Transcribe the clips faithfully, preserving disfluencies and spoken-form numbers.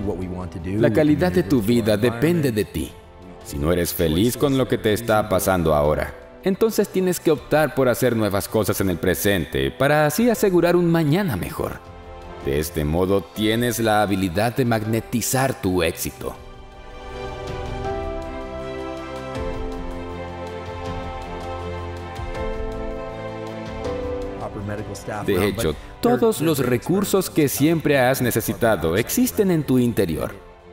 La calidad de tu vida depende de ti. Si no eres feliz con lo que te está pasando ahora, entonces tienes que optar por hacer nuevas cosas en el presente para así asegurar un mañana mejor. De este modo tienes la habilidad de magnetizar tu éxito. De hecho, todos los recursos que siempre has necesitado existen en tu interior.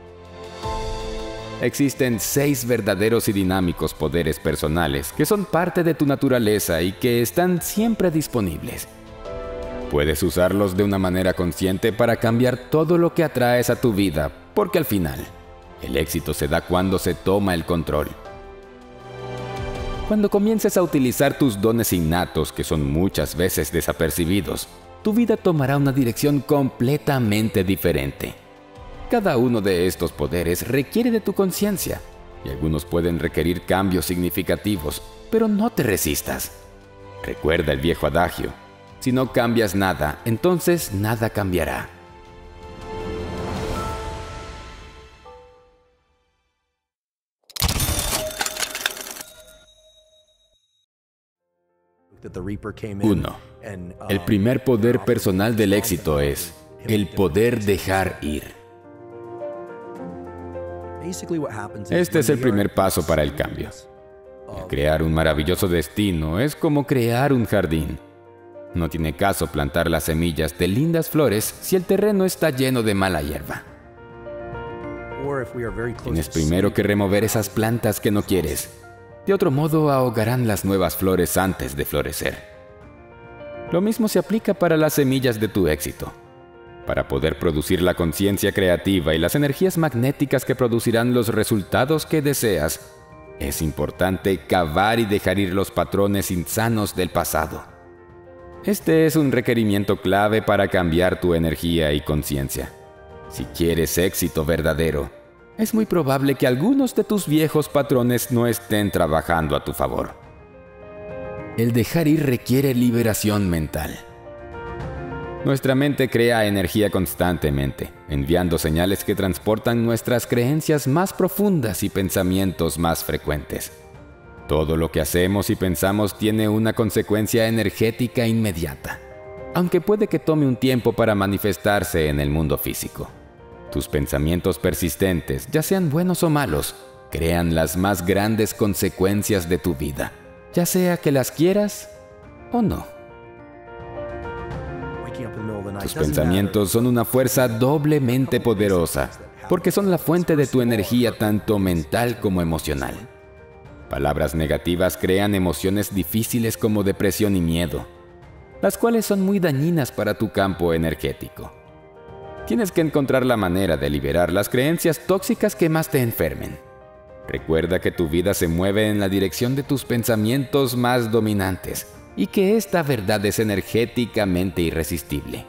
Existen seis verdaderos y dinámicos poderes personales que son parte de tu naturaleza y que están siempre disponibles. Puedes usarlos de una manera consciente para cambiar todo lo que atraes a tu vida, porque al final, el éxito se da cuando se toma el control. Cuando comiences a utilizar tus dones innatos, que son muchas veces desapercibidos, tu vida tomará una dirección completamente diferente. Cada uno de estos poderes requiere de tu conciencia, y algunos pueden requerir cambios significativos, pero no te resistas. Recuerda el viejo adagio: si no cambias nada, entonces nada cambiará. uno. El primer poder personal del éxito es el poder dejar ir. Este es el primer paso para el cambio. El crear un maravilloso destino es como crear un jardín. No tiene caso plantar las semillas de lindas flores si el terreno está lleno de mala hierba. Tienes primero que remover esas plantas que no quieres. De otro modo, ahogarán las nuevas flores antes de florecer. Lo mismo se aplica para las semillas de tu éxito. Para poder producir la conciencia creativa y las energías magnéticas que producirán los resultados que deseas, es importante cavar y dejar ir los patrones insanos del pasado. Este es un requerimiento clave para cambiar tu energía y conciencia. Si quieres éxito verdadero, es muy probable que algunos de tus viejos patrones no estén trabajando a tu favor. El dejar ir requiere liberación mental. Nuestra mente crea energía constantemente, enviando señales que transportan nuestras creencias más profundas y pensamientos más frecuentes. Todo lo que hacemos y pensamos tiene una consecuencia energética inmediata, aunque puede que tome un tiempo para manifestarse en el mundo físico. Tus pensamientos persistentes, ya sean buenos o malos, crean las más grandes consecuencias de tu vida, ya sea que las quieras o no. Tus pensamientos son una fuerza doblemente poderosa, porque son la fuente de tu energía tanto mental como emocional. Palabras negativas crean emociones difíciles como depresión y miedo, las cuales son muy dañinas para tu campo energético. Tienes que encontrar la manera de liberar las creencias tóxicas que más te enfermen. Recuerda que tu vida se mueve en la dirección de tus pensamientos más dominantes y que esta verdad es energéticamente irresistible.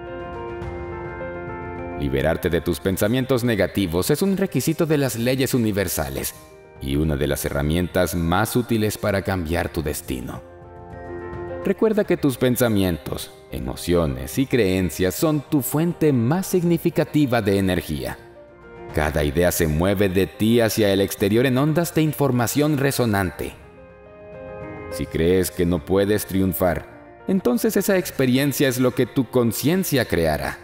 Liberarte de tus pensamientos negativos es un requisito de las leyes universales y una de las herramientas más útiles para cambiar tu destino. Recuerda que tus pensamientos, emociones y creencias son tu fuente más significativa de energía. Cada idea se mueve de ti hacia el exterior en ondas de información resonante. Si crees que no puedes triunfar, entonces esa experiencia es lo que tu conciencia creará.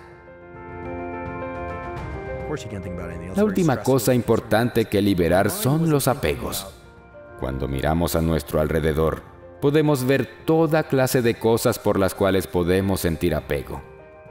La última cosa importante que liberar son los apegos. Cuando miramos a nuestro alrededor, podemos ver toda clase de cosas por las cuales podemos sentir apego.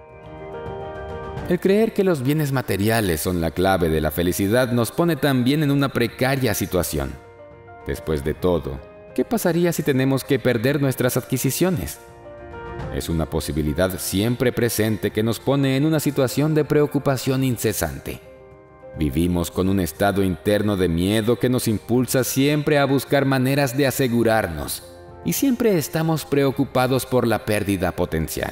El creer que los bienes materiales son la clave de la felicidad nos pone también en una precaria situación. Después de todo, ¿qué pasaría si tenemos que perder nuestras adquisiciones? Es una posibilidad siempre presente que nos pone en una situación de preocupación incesante. Vivimos con un estado interno de miedo que nos impulsa siempre a buscar maneras de asegurarnos, y siempre estamos preocupados por la pérdida potencial.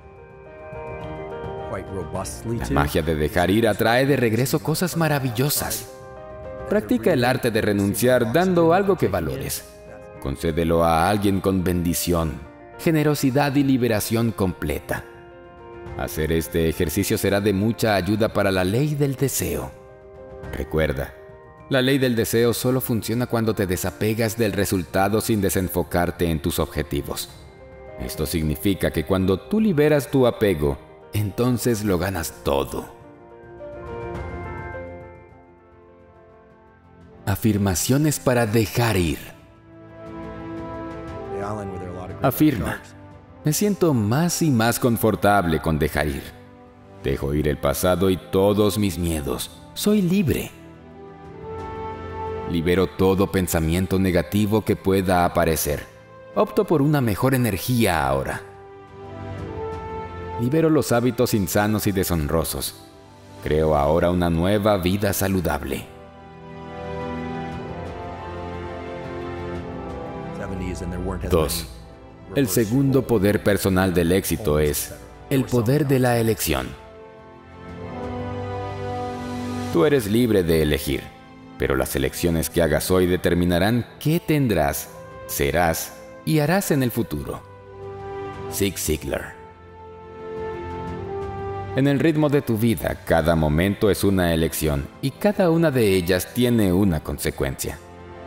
La magia de dejar ir atrae de regreso cosas maravillosas. Practica el arte de renunciar dando algo que valores. Concédelo a alguien con bendición, generosidad y liberación completa. Hacer este ejercicio será de mucha ayuda para la ley del deseo. Recuerda, la ley del deseo solo funciona cuando te desapegas del resultado sin desenfocarte en tus objetivos. Esto significa que cuando tú liberas tu apego, entonces lo ganas todo. Afirmaciones para dejar ir. Afirma: me siento más y más confortable con dejar ir. Dejo ir el pasado y todos mis miedos. Soy libre. Libero todo pensamiento negativo que pueda aparecer. Opto por una mejor energía ahora. Libero los hábitos insanos y deshonrosos. Creo ahora una nueva vida saludable. dos. El segundo poder personal del éxito es el poder de la elección. Tú eres libre de elegir, pero las elecciones que hagas hoy determinarán qué tendrás, serás y harás en el futuro. Zig Ziglar. En el ritmo de tu vida, cada momento es una elección y cada una de ellas tiene una consecuencia.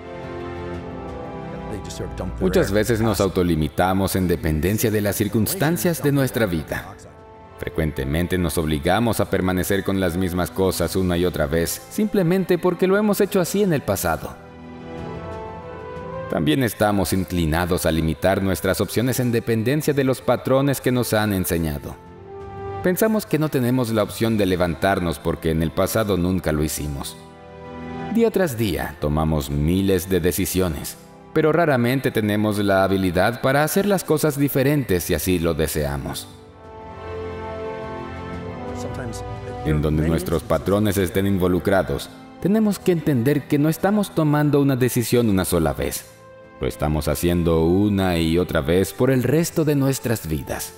Muchas veces nos autolimitamos en dependencia de las circunstancias de nuestra vida. Frecuentemente nos obligamos a permanecer con las mismas cosas una y otra vez, simplemente porque lo hemos hecho así en el pasado. También estamos inclinados a limitar nuestras opciones en dependencia de los patrones que nos han enseñado. Pensamos que no tenemos la opción de levantarnos porque en el pasado nunca lo hicimos. Día tras día tomamos miles de decisiones, pero raramente tenemos la habilidad para hacer las cosas diferentes si así lo deseamos. En donde nuestros patrones estén involucrados, tenemos que entender que no estamos tomando una decisión una sola vez. Lo estamos haciendo una y otra vez por el resto de nuestras vidas.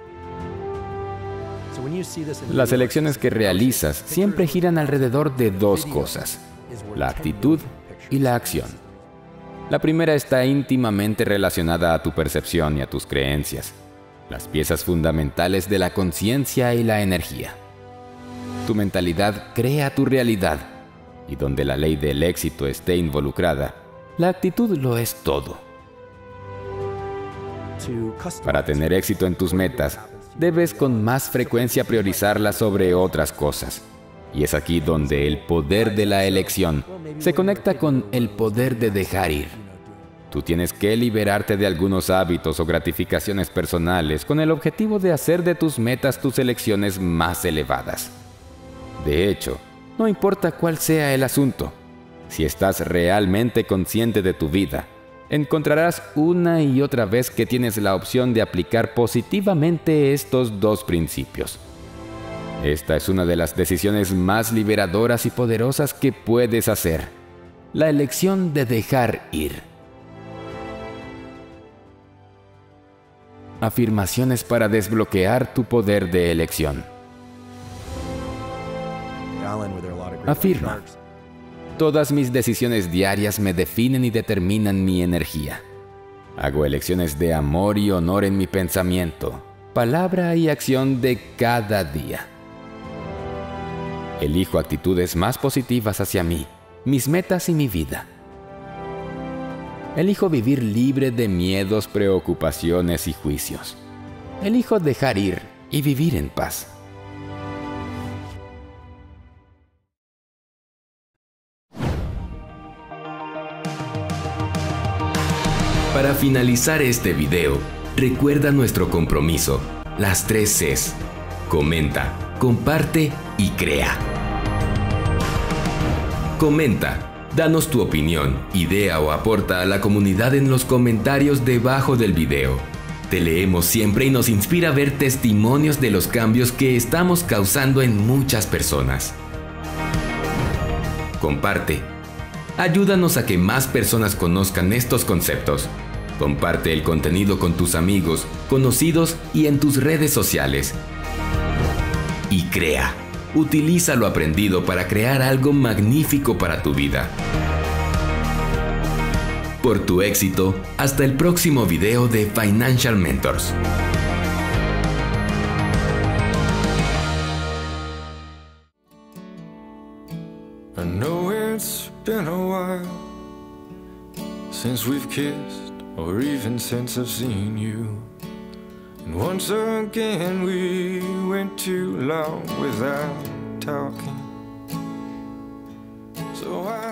Las elecciones que realizas siempre giran alrededor de dos cosas: la actitud y la acción. La primera está íntimamente relacionada a tu percepción y a tus creencias, las piezas fundamentales de la conciencia y la energía. Tu mentalidad crea tu realidad, y donde la ley del éxito esté involucrada, la actitud lo es todo. Para tener éxito en tus metas, debes con más frecuencia priorizarlas sobre otras cosas. Y es aquí donde el poder de la elección se conecta con el poder de dejar ir. Tú tienes que liberarte de algunos hábitos o gratificaciones personales con el objetivo de hacer de tus metas tus elecciones más elevadas. De hecho, no importa cuál sea el asunto, si estás realmente consciente de tu vida, encontrarás una y otra vez que tienes la opción de aplicar positivamente estos dos principios. Esta es una de las decisiones más liberadoras y poderosas que puedes hacer: la elección de dejar ir. Afirmaciones para desbloquear tu poder de elección. Afirma: todas mis decisiones diarias me definen y determinan mi energía. Hago elecciones de amor y honor en mi pensamiento, palabra y acción de cada día. Elijo actitudes más positivas hacia mí, mis metas y mi vida. Elijo vivir libre de miedos, preocupaciones y juicios. Elijo dejar ir y vivir en paz. Para finalizar este video, recuerda nuestro compromiso, las tres Cs: comenta, comparte y crea. Comenta, danos tu opinión, idea o aporta a la comunidad en los comentarios debajo del video. Te leemos siempre y nos inspira ver testimonios de los cambios que estamos causando en muchas personas. Comparte. Ayúdanos a que más personas conozcan estos conceptos. Comparte el contenido con tus amigos, conocidos y en tus redes sociales. Y crea. Utiliza lo aprendido para crear algo magnífico para tu vida. Por tu éxito, hasta el próximo video de Financial Mentors. I know it's been a while since we've kissed, or even since I've seen you. And once again we went too long without talking. So I